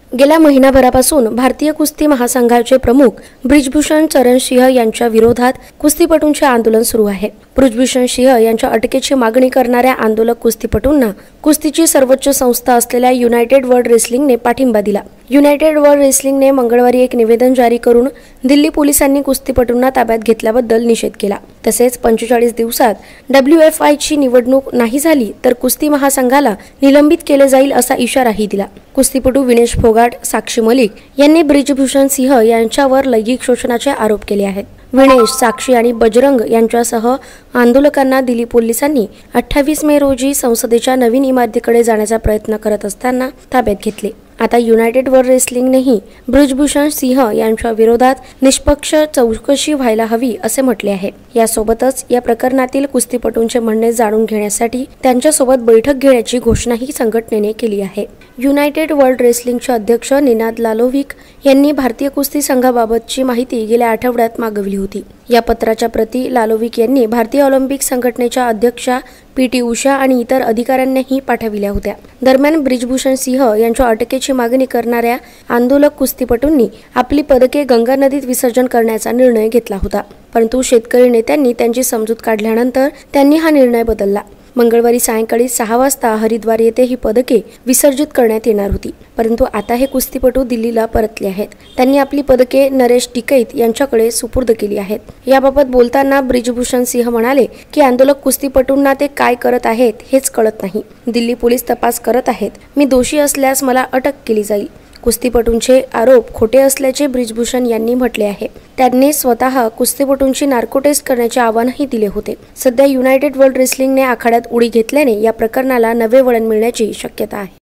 गेल्या महिनाभरापासून भारतीय कुस्ती महासंघाचे प्रमुख ब्रिजभूषण चरण सिंह यांच्या विरोधात कुस्तीपटूंचे आंदोलन सुरू आहे। ब्रिजभूषण सिंह यांच्या अटकेची मागणी करणाऱ्या आंदोलक कुस्तीपटूंना कुस्तीची सर्वोच्च संस्था असलेल्या युनायटेड वर्ल्ड रेसलिंगने पाठिंबा दिला। युनायटेड वर्ल्ड रेसलिंगने मंगळवारी एक निवेदन जारी करून दिल्ली पोलिसांनी कुस्तीपटूंना ताब्यात घेतल्याबद्दल निषेध केला। तसेच 45 दिवसात WFI ची निवडणूक नाही झाली तर कुस्ती महासंघाला निलंबित केले जाईल असा इशाराही दिला। कुस्तीपटू विनेश फोगाट, साक्षी मलिक यांनी ब्रिजभूषण सिंह यांच्यावर लैंगिक शोषणाचे आरोप केले आहेत। विनेश, साक्षी आणि बजरंग यांच्यासह आंदोलकांना दिल्ली पोलिसांनी 28 मे रोजी संसदेच्या नवीन इमारतीकडे जाण्याचा प्रयत्न करत असताना ताब्यात घेतले। आता युनायटेड वर्ल्ड रेसलिंगनेही ब्रिजभूषण सिंह यांच्या विरोधात निष्पक्ष चौकशी व्हायला हवी असे म्हटले आहे। यासोबतच या प्रकरणातील कुस्तीपटूंचे म्हणणे जाणून घेण्यासाठी त्यांच्यासोबत बैठक घेण्याची घोषणाही संघटनेने केली आहे। युनायटेड वर्ल्ड रेसलिंगचे अध्यक्ष निनाद लालोविक यांनी भारतीय कुस्ती संघाबाबतची माहिती गेल्या आठवड्यात मागवली होती। या पत्राच्या प्रती लालोविक यांनी भारतीय ऑलिम्पिक संघटनेच्या अध्यक्षा PT उषा आणि इतर अधिकाऱ्यांनाही पाठविल्या होत्या। दरम्यान ब्रिजभूषण सिंह यांच्या अटकेची मागणी करणाऱ्या आंदोलक कुस्तीपटूंनी आपली पदके गंगा नदीत विसर्जन करण्याचा निर्णय घेतला होता, परंतु शेतकरी नेत्यांनी त्यांची समजूत काढल्यानंतर त्यांनी हा निर्णय बदलला। मंगळवारी सायंकाळी 6 वाजता हरिद्वार येथे ही पदके विसर्जित करण्यात येणार होती, परंतु आता हे कुस्तीपटू दिल्लीला परतले आहेत। त्यांनी आपली पदके नरेश टिकैत यांच्याकडे सुपूर्द केली आहेत। याबाबत बोलताना ब्रिजभूषण सिंह म्हणाले की आंदोलक कुस्तीपटूंना ते काय करत आहेत हेच कळत नाही। दिल्ली पोलीस तपास करत आहेत। मी दोषी असल्यास मला अटक केली जाईल। कुस्तीपटूंचे आरोप खोटे असल्याचे ब्रिजभूषण यांनी म्हटले आहे। त्यांनी स्वतः कुस्तीपटूंची नार्को टेस्ट करण्याचे आवाहनही दिले होते। सध्या युनायटेड वर्ल्ड रेसलिंगने आखाड्यात उडी घेतल्याने या प्रकरणाला नवे वळण मिळण्याची शक्यता आहे।